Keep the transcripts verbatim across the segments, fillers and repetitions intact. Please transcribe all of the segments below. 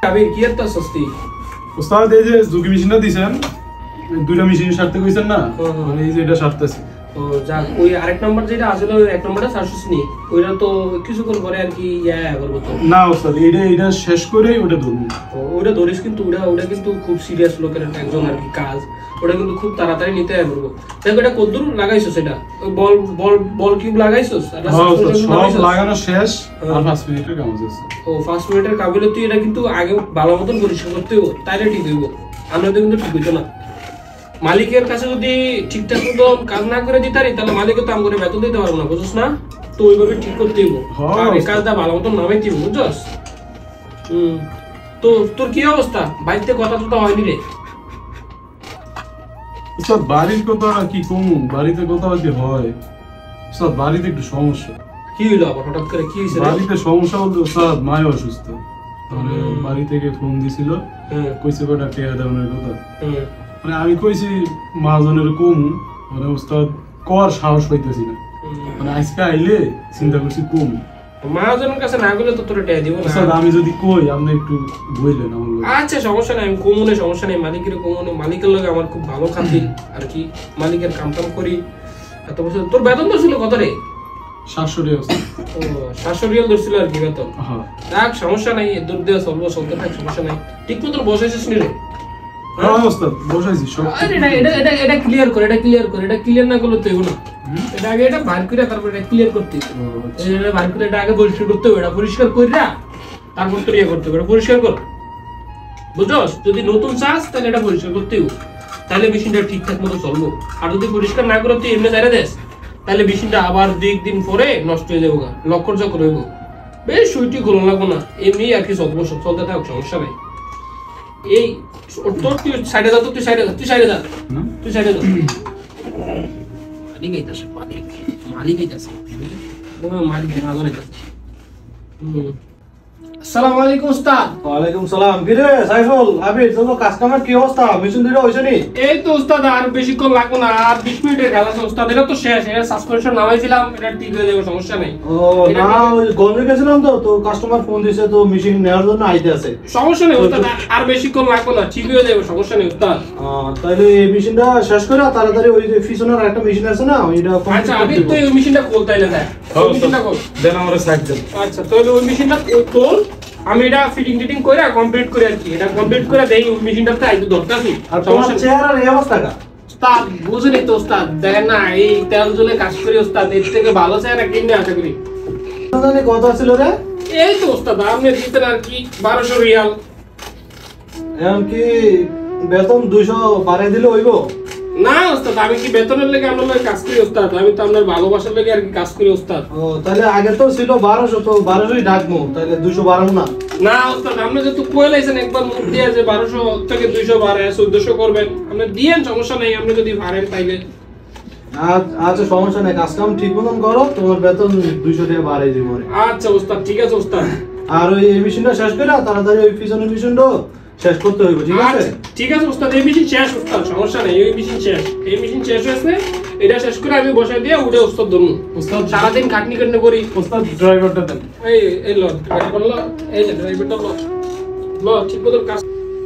আবির কি এত সস্তি ওস্তাদ এই যে জুকি মেশিনটা দিছেন দুইটা মেশিন সারতে কইছেন না মানে এই যে এটা সারতেছি ও যা ওই আরেক নাম্বার যেটা আসলে ওই এক নাম্বারটা সারছিস নি ওইটা তো কিছুক্ষণ পরে আর কি ইয়া করব তো না ওস্তাদ এটা এটা শেষ করেই ওটা ধরুন ওটা ধরিস কিন্তু ওটা ওটা কিন্তু খুব সিরিয়াস লোকের একজন আর কি কাজ ওটা কিন্তু খুব তাড়াতাড়ি নিতে হবে বলবো দেখো এটা কতদূর লাগাইছো সেটা ওই বল বল বল কিউব লাগাইছো সব লাগানো শেষ আর পাঁচ মিনিটের কাজ আছে ও পাঁচ মিনিটের কাজ হলে তুই এটা কিন্তু আগে ভালো মতন পরিষ্কার করতে হবে তাইলে ঠিক হইব আমরা তো কিন্তু ঠিক হইতো না মালিকের কাছে যদি ঠিকঠাক মতো কাজ না করে দিতে পারি তাহলে মালিককে তো আমাকে বেতন দিতে পারবো না বুঝছ না তো ওইভাবে ঠিক করতে হইব আর এই কাজটা ভালো মতন নামাইতে হইব বুঝছস হুম তো তোর কি অবস্থা বাড়িতে কথা তো হয়নি রে স্যার বাড়ির কথা কি কম বাড়িতে কথা হইতে হয় স্যার বাড়িতে একটু সমস্যা কি হইলো আবার হঠাৎ করে কি হইছে বাড়িতে সমস্যা বলতে স্যার মায় অসুস্থ মানে বাড়ি থেকে ফোন দিছিল কইছে কটা টাকা দেওয়ার কথা মানে আমি কইছি মহাজনের কম মানে ওস্তাদ কর সাহস পাইতেছি না মানে আজকে আইলে চিন্তা করছি কম মহাজনের কাছে না গেলে তো তোর টাকা দিব না স্যার আমি যদি কই আপনি একটু বললেন আমার আচ্ছা সমস্যা নাই আমি কমনে সমস্যা নাই মালিকের কমনে মালিকের লগে আমার খুব ভালো খাতির আর কি মালিকের কাম টাম করি এত বছর তোর বেতন তো ছিল কত রে সাতশো টাকা ও সাতশো রিয়াল ধরছিল আর কি বেতন দেখ সমস্যা নাই দূর দিয়ে চলবো চলতে থাক সমস্যা নাই ঠিক মতো বসাইছিস নি রে এটা ক্লিয়ার করে এটা ক্লিয়ার করে এটা ক্লিয়ার না করলে তো এগো না এটা আগে এটা বার করে তারপর এটা ক্লিয়ার করতে এটা বার করে এটা আগে পরিষ্কার করতে হবে এটা পরিষ্কার কইরা তারপর তো ইয়ে করতে হবে পরিষ্কার কর বুঝছস যদি নতুন চাস তাহলে এটা পরিষ্কার করতে হবে তাহলে মেশিনটা ঠিকঠাক মতো চলবো আর যদি পরিষ্কার না করে তুই এমনি যাইরা দেস তাহলে মেশিনটা আবার দুই দিন পরে নষ্ট হয়ে যাবো লক্ষ্য চক্র হইব বেশ সুইটি খোলা লাগবো না এমনি আর কি চলবো চলতে থাক সমস্যা নাই এই তোর তুই সাইডে যা তুই সাইডে যা তুই সাইডে যা তুই সাইডে যা মালিক আইতাছে মালিক মালিক আইতাছে মালিক মালিক আইতাছে আসসালামু আলাইকুম উস্তাদ ওয়া আলাইকুম সালাম কি রে সাইফুল আবির তোর কাস্টমার কি অবস্থা মেশিন দুটো হইছে নি এই তো উস্তাদ আর বেশিক্ষণ লাগবে না আর বিশ মিনিটের খেলা আছে উস্তাদ এটা তো শেষ এটা সাসপেনশন নামাইছিলাম এটা ঠিক হয়ে যাবে সমস্যা নাই ও না ওই গলমে গেছিলাম তো তো কাস্টমার ফোন দিয়েছে তো মেশিন নেওয়ার জন্য আইতে আছে সমস্যা নেই উস্তাদ আর বেশিক্ষণ লাগবে না ঠিক হয়ে যাবে সমস্যা নেই উস্তাদ তাহলে এই মেশিনটা শেষ করে তাড়াতাড়ি ওই যে ফিশনের একটা মেশিন আছে না ওইটা আচ্ছা আমি তো এই মেশিনটা খোল তাইলে দেখ ওই মেশিনটা খোল দেন আমার সাইড দেন আচ্ছা তাহলে ওই মেশিনটা খোল আমি এটা ফিটিং টিটিং করে কমপ্লিট করে আর কি এটা কমপ্লিট করে দেই ওই মেশিনটাতে আইতো দরকার নেই আর তোমার চেহারার এই অবস্থাটা উস্তাদ বুঝুনি তো উস্তাদ দেখেন না এই তেল জলে কাজ করি উস্তাদ এর থেকে ভালো চেহারা কিনে আশা করি জানি কত ছিল রে এই তো উস্তাদ আপনি দিতেন আর কি বারোশো রিয়াল এখন কি বেতন দুইশো বাড়াই দিলে হইব না উস্তাদ আমি কি বেতনের লেগে আপনার লগে কাজ করি উস্তাদ আমি তো আপনার ভালোবাসার লেগে আর কি কাজ করি উস্তাদ ও তাহলে আগে তো ছিল বারোশো তো বারোশোই ডাকবো তাহলে দুইশো বাড়াবো না না উস্তাদ আপনি যেহেতু কয়ে লাইছেন একবার মুখ দিয়ে যে বারোশো থেকে দুইশো বাড়ে চোদ্দশো করবেন আপনি দিয়েন সমস্যা নেই আপনি যদি পারেন তাইলে আচ্ছা সমস্যা নাই কাজ কাম ঠিক মতন করো তোমার বেতন দুইশো টাকা বাড়াই দিব আচ্ছা উস্তাদ ঠিক আছে উস্তাদ আর ওই এই মেশিনটা শেষ করে তাড়াতাড়ি ওই পিছনের মেশিনটা শেষ করতে হইব ঠিক আছে ঠিক আছে উস্তাদ এই মেশিন শেষ উস্তাদ সমস্যা নেই এই মেশিন শেষ এই মেশিন শেষ হয়েছে এটা শেষ করে আমি বসাই দিয়ে উঠে উস্তাদ ধরুন উস্তাদ সারাদিন খাটনি খাটনি করি উস্তাদ ড্রাইভারটা দেন এই এই লো ড্রাইভার লো এই যে ড্রাইভারটা লো লো ঠিক মতো কাজ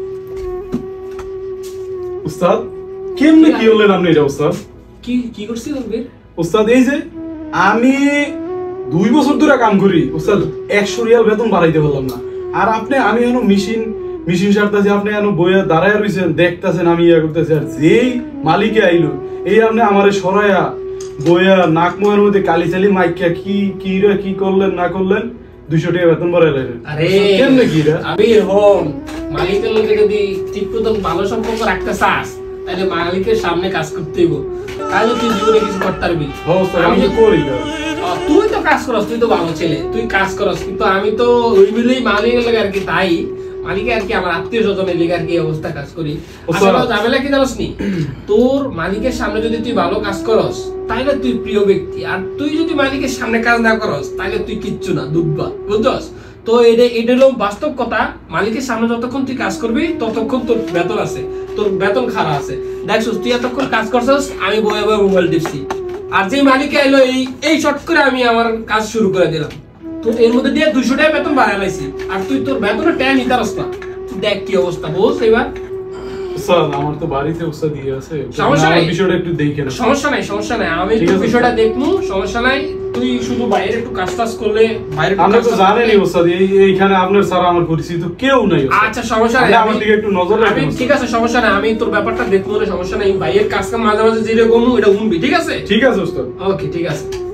উস্তাদ কেমনে কি হলেন আপনি এটা উস্তাদ কি কি করছিস তুমি উস্তাদ এই যে আমি দুই বছর ধরে কাম করি উস্তাদ একশো রিয়াল বেতন বাড়াইতে পারলাম না আর আপনি আমি এনো মেশিন মেশিন সারতেছি আপনি এনো বইয়া দাঁড়ায় রইছেন দেখতেছেন আমি ইয়া করতেছি আর যেই মালিকে আইলো এই আপনি আমারে সরাইয়া বইয়া নাক মুখের মধ্যে কালি চালি মাইকা কি কি রে কি করলেন না করলেন দুইশো টাকা বেতন বাড়াইলেন আরে কেমনে কি রে আমি হোম মালিকের লগে যদি ঠিক মতন ভালো সম্পর্ক রাখতে চাস তাহলে মালিকের সামনে কাজ করতে হইব তাহলে তুই জীবনে কিছু করতে পারবি আমি তো করি না তুই তো কাজ করস তুই তো ভালো ছেলে তুই কাজ করস কিন্তু আমি তো ওই মিলেই মালিকের লাগে আর কি তাই মালিকে আর কি আমার আত্মীয় স্বজনের লেগে আর কি অবস্থা কাজ করি আসলে ঝামেলা কি জানোস নি তোর মালিকের সামনে যদি তুই ভালো কাজ করস তাইলে তুই প্রিয় ব্যক্তি আর তুই যদি মালিকের সামনে কাজ না করস তাইলে তুই কিচ্ছু না দুব্বা বুঝছস তো এটা এটা হলো বাস্তব কথা মালিকের সামনে যতক্ষণ তুই কাজ করবি ততক্ষণ তোর বেতন আছে তোর বেতন খারাপ আছে দেখছস তুই এতক্ষণ কাজ করছস আমি বয়ে বয়ে মোবাইল টিপছি আর যে মালিক আইলো এই এই শর্ট করে আমি আমার কাজ শুরু করে দিলাম তো এর মধ্যে দিয়ে দুইশো টাকা বেতন বাড়াই লাইছি আর তুই তোর বেতনের টাকা নিতে পারস না দেখ কি অবস্থা বস এবার। স্যার আমার তো বাড়িতে ওস্তাদ দিয়ে আছে, সমস্যা নাই, আমার বিষয়টা একটু দেখেন। সমস্যা নাই সমস্যা নাই, আমি ঠিক তো আছে, বিষয়টা স্যার। দেখবো, সমস্যা নাই। তুই শুধু বাইরে একটু কাজ টাজ করলে, বাইরে একটু আপনি কাজ তো টাজ জানেনই করলে- ওস্তাদ, এই এইখানে আপনার ছাড়া আমার পরিচিত কেউ নাই ওস্তাদ। আচ্ছা সমস্যা নাই, আপনি আমার আমি- দিকে একটু নজর আমি রাখেন ওস্তাদ। ঠিক আছে সমস্যা নাই, আমি তোর ব্যাপারটা দেখবো না, সমস্যা নাই। ভাইয়ের কাজ কাম মাঝে মাঝে যেরকম এটা উনবি, ঠিক আছে? ঠিক আছে ওস্তাদ। ওকে ঠিক আছে।